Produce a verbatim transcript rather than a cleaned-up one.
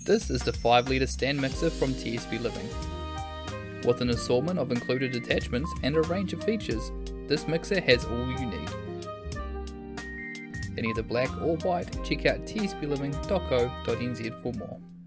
This is the five litre stand mixer from T S B Living. With an assortment of included attachments and a range of features, this mixer has all you need. In either black or white, check out t s b living dot co dot n z for more.